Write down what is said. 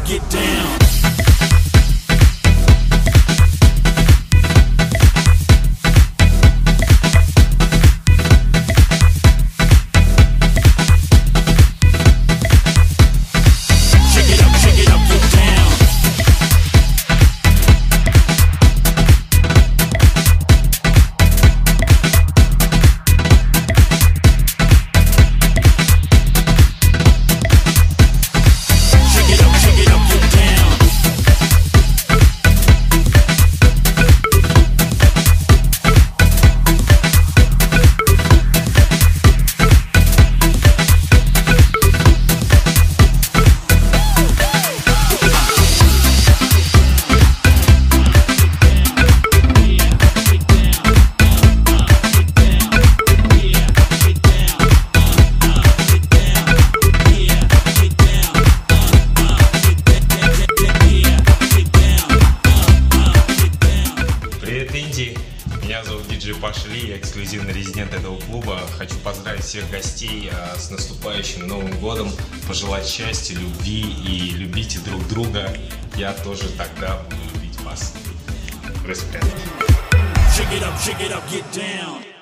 up, get down. Меня зовут диджей Паша Ли, я эксклюзивный резидент этого клуба. Хочу поздравить всех гостей с наступающим Новым годом, пожелать счастья, любви и любите друг друга. Я тоже тогда буду любить вас. Респект.